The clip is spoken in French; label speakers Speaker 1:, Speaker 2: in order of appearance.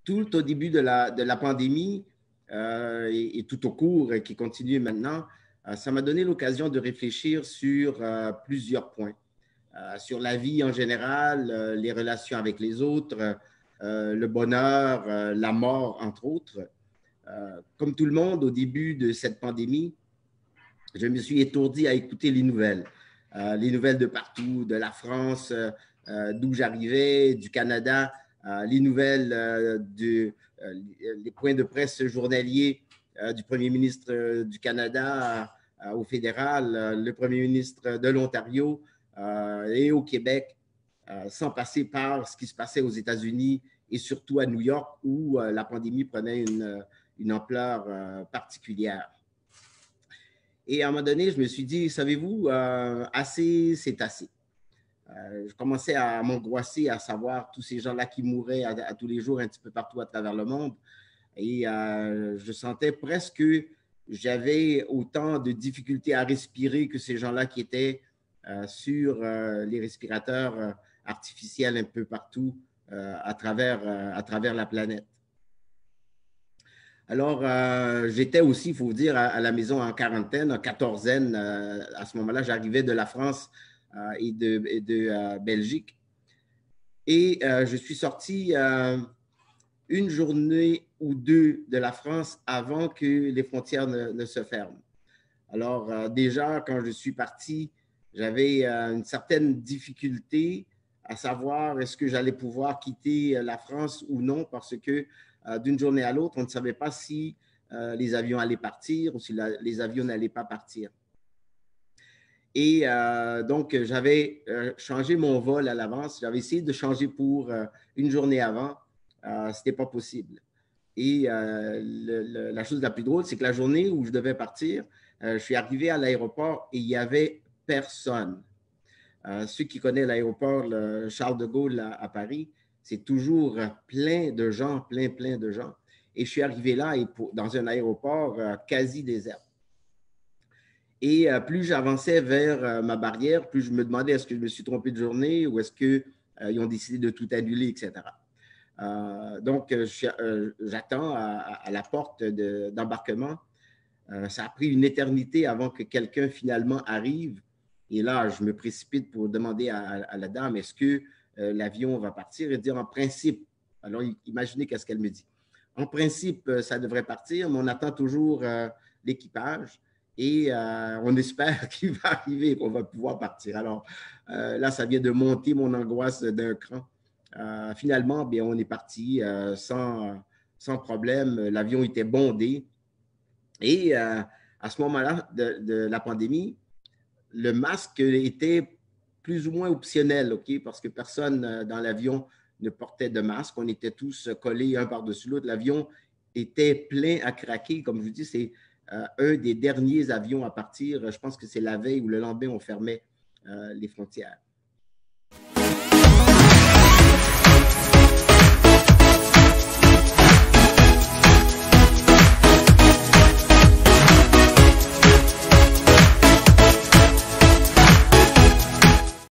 Speaker 1: tout au début de la pandémie et tout au cours qui continue maintenant, ça m'a donné l'occasion de réfléchir sur plusieurs points. Sur la vie en général, les relations avec les autres, le bonheur, la mort, entre autres. Comme tout le monde, au début de cette pandémie, je me suis étourdi à écouter les nouvelles de partout, de la France, d'où j'arrivais, du Canada, les nouvelles les points de presse journaliers du premier ministre du Canada au fédéral, le premier ministre de l'Ontario et au Québec, sans passer par ce qui se passait aux États-Unis et surtout à New York où la pandémie prenait une ampleur particulière. Et à un moment donné, je me suis dit, savez-vous, assez, c'est assez. Je commençais à m'angoisser à savoir tous ces gens-là qui mouraient à tous les jours un petit peu partout à travers le monde. Et je sentais presque que j'avais autant de difficultés à respirer que ces gens-là qui étaient sur les respirateurs artificiels un peu partout à travers la planète. Alors, j'étais aussi, il faut dire, à la maison en quarantaine, en quatorzaine. À ce moment-là, j'arrivais de la France et de Belgique. Et je suis sorti une journée ou deux de la France avant que les frontières ne se ferment. Alors, déjà, quand je suis parti, j'avais une certaine difficulté à savoir est-ce que j'allais pouvoir quitter la France ou non, parce que d'une journée à l'autre, on ne savait pas si les avions allaient partir ou si les avions n'allaient pas partir. Et donc, j'avais changé mon vol à l'avance. J'avais essayé de changer pour une journée avant. Ce n'était pas possible. Et la chose la plus drôle, c'est que la journée où je devais partir, je suis arrivé à l'aéroport et il n'y avait personne. Ceux qui connaissent l'aéroport Charles de Gaulle à Paris, c'est toujours plein de gens, plein de gens. Et je suis arrivé là dans un aéroport quasi désert. Et plus j'avançais vers ma barrière, plus je me demandais est-ce que je me suis trompé de journée ou est-ce qu'ils ont décidé de tout annuler, etc. Donc, j'attends à la porte d'embarquement. Ça a pris une éternité avant que quelqu'un finalement arrive. Et là, je me précipite pour demander à la dame, est-ce que l'avion va partir? Et dire en principe, alors imaginez qu'est-ce qu'elle me dit. En principe, ça devrait partir, mais on attend toujours l'équipage et on espère qu'il va arriver et qu'on va pouvoir partir. Alors là, ça vient de monter mon angoisse d'un cran. Finalement, bien, on est parti sans problème. L'avion était bondé. Et à ce moment-là de la pandémie, le masque était plus ou moins optionnel, OK, parce que personne dans l'avion ne portait de masque. On était tous collés un par-dessus l'autre. L'avion était plein à craquer. Comme je vous dis, c'est un des derniers avions à partir. Je pense que c'est la veille ou le lendemain, on fermait les frontières.